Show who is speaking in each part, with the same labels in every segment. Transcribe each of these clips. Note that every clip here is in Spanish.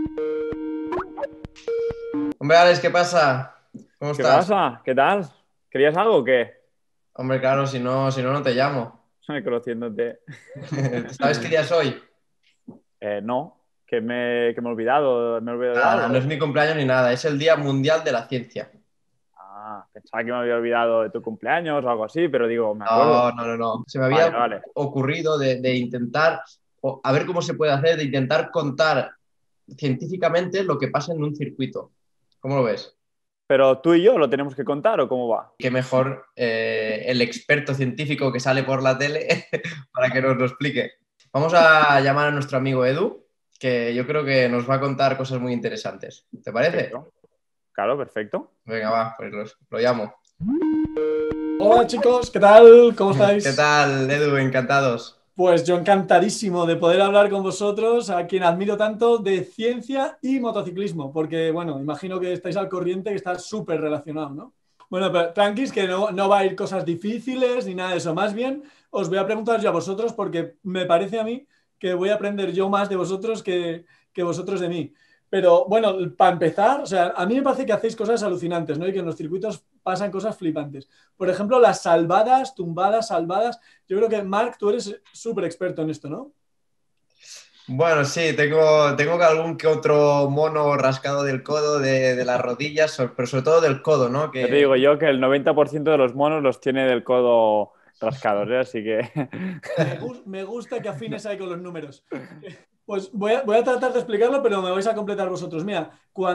Speaker 1: Hombre, Alex, ¿qué pasa? ¿Cómo
Speaker 2: ¿Qué
Speaker 1: estás?
Speaker 2: pasa? ¿Qué tal? ¿Querías algo o qué?
Speaker 1: Hombre, claro, si no, no te llamo.
Speaker 2: Conociéndote.
Speaker 1: ¿Sabes qué día es hoy?
Speaker 2: No, que me he olvidado. ¿Me he olvidado de
Speaker 1: Nada, no es
Speaker 2: algo?
Speaker 1: mi cumpleaños ni nada, es el Día Mundial de la Ciencia.
Speaker 2: Pensaba que me había olvidado de tu cumpleaños o algo así, pero digo, me acuerdo.
Speaker 1: No, no, no, no. Se me
Speaker 2: Vale,
Speaker 1: había
Speaker 2: vale.
Speaker 1: ocurrido de intentar, a ver cómo se puede hacer, de intentar contar científicamente lo que pasa en un circuito. ¿Cómo lo ves?
Speaker 2: ¿Pero tú y yo lo tenemos que contar o cómo va?
Speaker 1: Qué mejor el experto científico que sale por la tele para que nos lo explique. Vamos a llamar a nuestro amigo Edu, que yo creo que nos va a contar cosas muy interesantes. ¿Te parece?
Speaker 2: Perfecto. Claro, perfecto.
Speaker 1: Venga, va, pues lo llamo.
Speaker 3: Hola chicos, ¿qué tal? ¿Cómo
Speaker 1: ¿Qué
Speaker 3: estáis?
Speaker 1: tal, Edu? Encantados.
Speaker 3: Pues yo encantadísimo de poder hablar con vosotros, a quien admiro tanto, de ciencia y motociclismo, porque bueno, imagino que estáis al corriente, que está súper relacionado, ¿no? Bueno, pero tranquis, que no va a ir cosas difíciles ni nada de eso, más bien os voy a preguntar yo a vosotros porque me parece a mí que voy a aprender yo más de vosotros que vosotros de mí. Pero bueno, para empezar, o sea, a mí me parece que hacéis cosas alucinantes, ¿no? Y que en los circuitos pasan cosas flipantes. Por ejemplo, las salvadas, tumbadas, salvadas. Yo creo que, Marc, tú eres súper experto en esto, ¿no?
Speaker 1: Bueno, sí, tengo algún que otro mono rascado del codo, de las rodillas, pero sobre todo del codo, ¿no?
Speaker 2: Ya te
Speaker 1: Que
Speaker 2: digo yo que el 90% de los monos los tiene del codo rascados, ¿eh? Así que...
Speaker 3: Me gusta que afines ahí con los números. Pues voy a tratar de explicarlo, pero me vais a completar vosotros. Mira,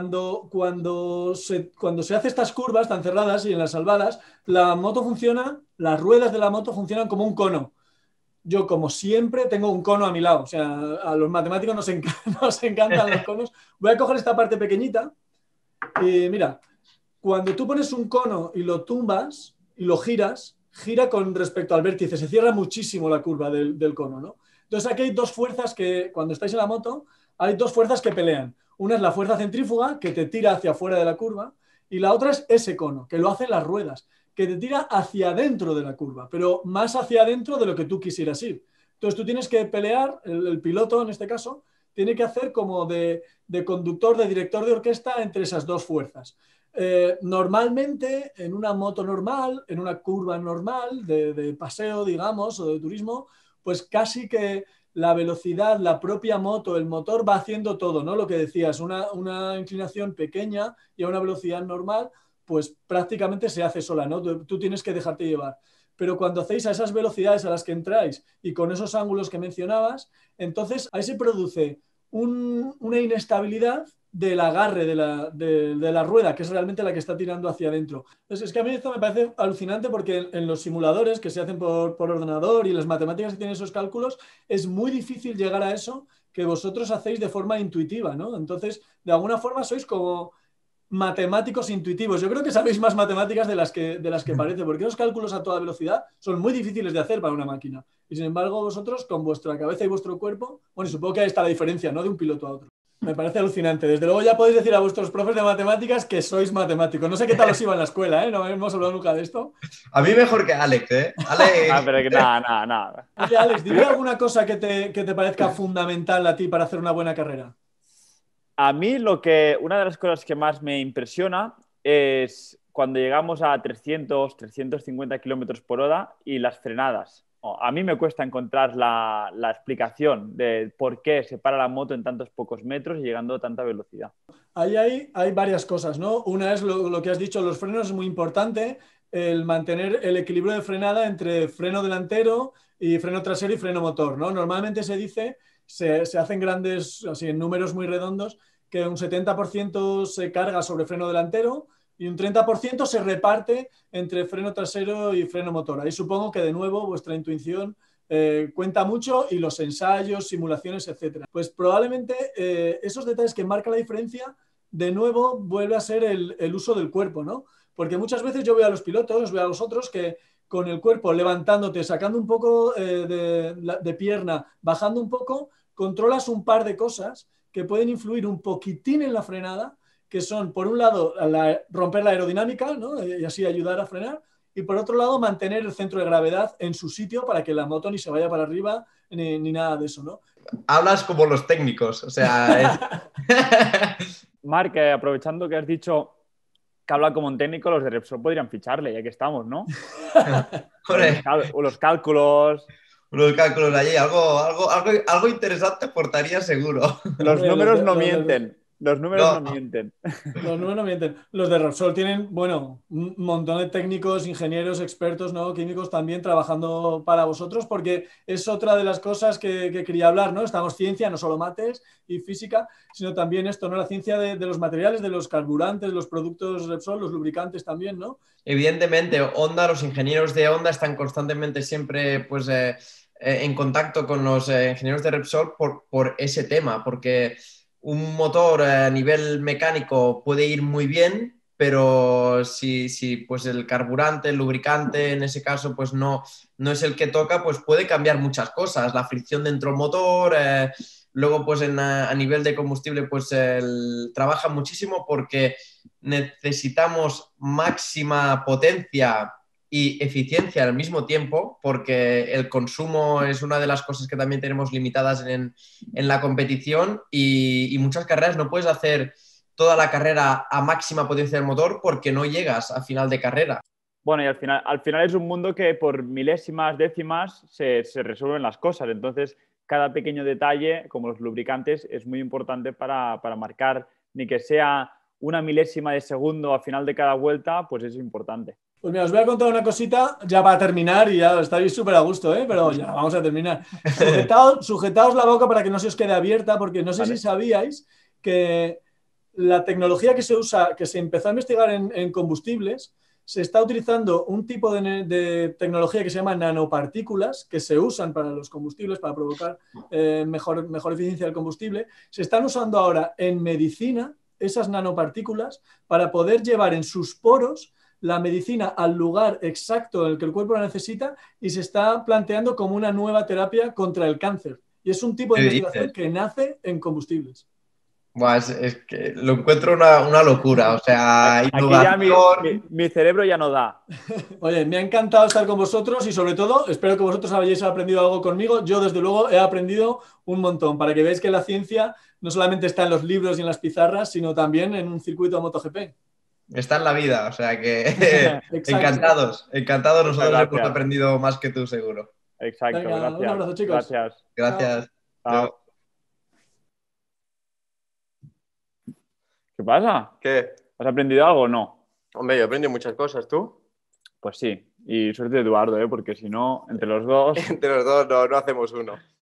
Speaker 3: cuando se hace estas curvas tan cerradas y en las salvadas, la moto funciona, las ruedas de la moto funcionan como un cono. Yo, como siempre, tengo un cono a mi lado. O sea, a los matemáticos nos encantan los conos. Voy a coger esta parte pequeñita y mira, cuando tú pones un cono y lo tumbas y lo giras, gira con respecto al vértice, se cierra muchísimo la curva del cono, ¿no? Entonces aquí hay dos fuerzas que, cuando estáis en la moto, hay dos fuerzas que pelean. Una es la fuerza centrífuga, que te tira hacia afuera de la curva, y la otra es ese cono, que lo hacen las ruedas, que te tira hacia adentro de la curva, pero más hacia adentro de lo que tú quisieras ir. Entonces tú tienes que pelear, el piloto en este caso, tiene que hacer como de conductor, de director de orquesta entre esas dos fuerzas. Normalmente en una moto normal, en una curva normal de paseo, digamos, o de turismo, pues casi que la velocidad, la propia moto, el motor va haciendo todo, ¿no? Lo que decías, una inclinación pequeña y a una velocidad normal, pues prácticamente se hace sola, ¿no? Tú tienes que dejarte llevar. Pero cuando hacéis a esas velocidades a las que entráis y con esos ángulos que mencionabas, entonces ahí se produce una inestabilidad del agarre de la rueda, que es realmente la que está tirando hacia adentro. Entonces, es que a mí esto me parece alucinante porque en los simuladores que se hacen por ordenador y las matemáticas que tienen esos cálculos, es muy difícil llegar a eso que vosotros hacéis de forma intuitiva, ¿no? Entonces, de alguna forma sois como matemáticos intuitivos. Yo creo que sabéis más matemáticas de las que parece, porque los cálculos a toda velocidad son muy difíciles de hacer para una máquina. Y sin embargo, vosotros con vuestra cabeza y vuestro cuerpo, bueno, y supongo que ahí está la diferencia, ¿no? De un piloto a otro. Me parece alucinante. Desde luego ya podéis decir a vuestros profes de matemáticas que sois matemáticos. No sé qué tal os iba en la escuela, ¿eh? No hemos hablado nunca de esto.
Speaker 1: a mí mejor que Alex, ¿eh? Alex,
Speaker 2: Pero que nada, nada, nada.
Speaker 3: Oye, Alex, dime alguna cosa que te parezca fundamental a ti para hacer una buena carrera.
Speaker 2: A mí una de las cosas que más me impresiona es cuando llegamos a 350 kilómetros por hora y las frenadas. A mí me cuesta encontrar la explicación de por qué se para la moto en tantos pocos metros y llegando a tanta velocidad.
Speaker 3: Ahí hay varias cosas, ¿no? Una es lo que has dicho, los frenos es muy importante, el mantener el equilibrio de frenada entre freno delantero y freno trasero y freno motor, ¿no? Normalmente se dice, se hacen grandes, así en números muy redondos, que un 70% se carga sobre freno delantero y un 30% se reparte entre freno trasero y freno motor. Ahí supongo que de nuevo vuestra intuición cuenta mucho y los ensayos, simulaciones, etcétera. Pues probablemente esos detalles que marcan la diferencia, de nuevo vuelve a ser el uso del cuerpo, ¿no? Porque muchas veces yo veo a los pilotos, os veo a los otros que con el cuerpo levantándote, sacando un poco de pierna, bajando un poco, controlas un par de cosas que pueden influir un poquitín en la frenada, que son, por un lado, romper la aerodinámica, ¿no? Y así ayudar a frenar, y por otro lado mantener el centro de gravedad en su sitio para que la moto ni se vaya para arriba ni nada de eso, ¿no?
Speaker 1: hablas como los técnicos, o sea,
Speaker 2: Marc, aprovechando que has dicho que habla como un técnico, los de Repsol podrían ficharle, ya que estamos, ¿no?
Speaker 1: Hombre,
Speaker 2: Los cálculos,
Speaker 1: unos cálculos allí, algo interesante aportaría seguro.
Speaker 2: los
Speaker 3: Hombre,
Speaker 2: números no mienten. Los números
Speaker 1: No.
Speaker 2: no mienten.
Speaker 3: los números no mienten. Los de Repsol tienen, bueno, un montón de técnicos, ingenieros, expertos, ¿no? Químicos también trabajando para vosotros, porque es otra de las cosas que quería hablar, ¿no? Estamos ciencia, no solo mates y física, sino también esto, ¿no? La ciencia de los materiales, de los carburantes, de los productos Repsol, los lubricantes también, ¿no?
Speaker 1: Evidentemente, Honda, los ingenieros de Honda están constantemente siempre pues, en contacto con los ingenieros de Repsol por ese tema, porque un motor a nivel mecánico puede ir muy bien, pero si pues el carburante, el lubricante, en ese caso, pues no es el que toca, pues puede cambiar muchas cosas, la fricción dentro del motor, luego pues a nivel de combustible, pues trabaja muchísimo porque necesitamos máxima potencia y eficiencia al mismo tiempo, porque el consumo es una de las cosas que también tenemos limitadas en la competición y muchas carreras no puedes hacer toda la carrera a máxima potencia del motor porque no llegas a final de carrera.
Speaker 2: Bueno, y al final es un mundo que por milésimas, décimas se resuelven las cosas. Entonces, cada pequeño detalle, como los lubricantes, es muy importante para marcar, ni que sea una milésima de segundo a final de cada vuelta, pues es importante.
Speaker 3: Pues mira, os voy a contar una cosita ya para terminar y ya estáis súper a gusto, ¿eh? Pero ya vamos a terminar. Sujetaos la boca para que no se os quede abierta, porque no sé
Speaker 2: Vale.
Speaker 3: si sabíais que la tecnología que se usa, que se empezó a investigar en combustibles, se está utilizando un tipo de tecnología que se llama nanopartículas, que se usan para los combustibles, para provocar mejor eficiencia del combustible. Se están usando ahora en medicina esas nanopartículas para poder llevar en sus poros la medicina al lugar exacto en el que el cuerpo la necesita y se está planteando como una nueva terapia contra el cáncer. Y es un tipo de
Speaker 1: ¿Qué
Speaker 3: investigación
Speaker 1: dices?
Speaker 3: que nace en combustibles.
Speaker 1: Buah, es que lo encuentro una locura, o sea,
Speaker 2: Aquí ya
Speaker 1: innovación.
Speaker 2: mi cerebro ya no da.
Speaker 3: Oye, me ha encantado estar con vosotros y sobre todo espero que vosotros hayáis aprendido algo conmigo. Yo desde luego he aprendido un montón para que veáis que la ciencia no solamente está en los libros y en las pizarras, sino también en un circuito de MotoGP.
Speaker 1: Está en la vida, o sea que
Speaker 3: Exacto.
Speaker 1: encantados,
Speaker 2: Muchas
Speaker 1: nosotros hemos
Speaker 2: gracias.
Speaker 1: aprendido más que tú, seguro.
Speaker 2: Exacto,
Speaker 3: Venga, un
Speaker 2: gracias.
Speaker 3: abrazo, chicos.
Speaker 2: Gracias.
Speaker 3: Chao.
Speaker 1: Gracias.
Speaker 2: Chao. ¿Qué pasa?
Speaker 4: ¿Qué?
Speaker 2: ¿Has aprendido algo o no?
Speaker 4: Hombre, yo aprendí muchas cosas, ¿tú?
Speaker 2: Pues sí. Y suerte, Eduardo, porque si no, entre los dos...
Speaker 4: Entre los dos no hacemos uno.